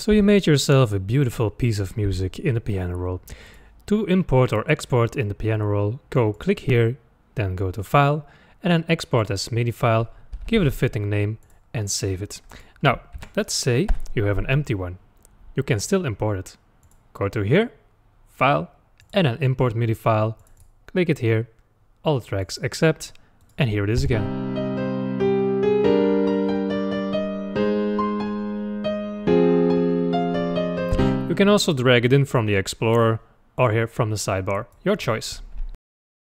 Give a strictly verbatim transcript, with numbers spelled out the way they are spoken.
So you made yourself a beautiful piece of music in the piano roll. To import or export in the piano roll, go click here, then go to File, and then Export as MIDI file, give it a fitting name, and save it. Now, let's say you have an empty one. You can still import it. Go to here, File, and then Import MIDI file, click it here, all the tracks accept, and here it is again. You can also drag it in from the Explorer or here from the sidebar, your choice.